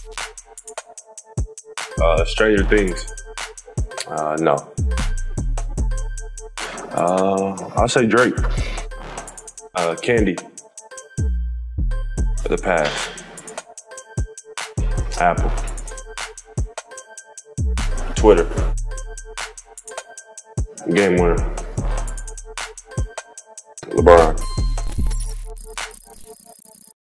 Stranger Things. No. I'll say Drake. Candy. The pass. Apple. Twitter. Game winner.